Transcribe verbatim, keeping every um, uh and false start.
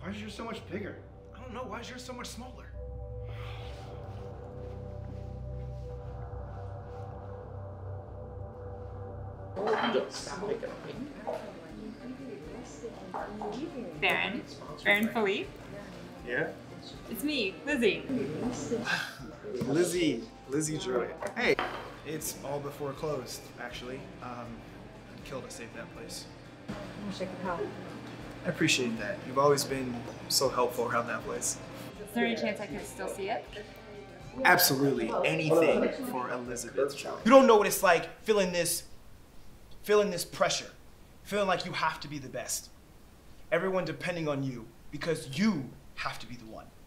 Why is yours so much bigger? I don't know. Why is yours so much smaller? Baron? Baron Philippe? Yeah? It's me, Lizzie. Lizzie, Lizzie Joy. Hey, it's all before it closed, actually. Um, I'd kill to save that place. I wish I could help. I appreciate that. You've always been so helpful around that place. Is there any chance I can still see it? Absolutely anything for Elizabeth Joy. You don't know what it's like feeling this, feeling this pressure, feeling like you have to be the best. Everyone depending on you because you have to be the one.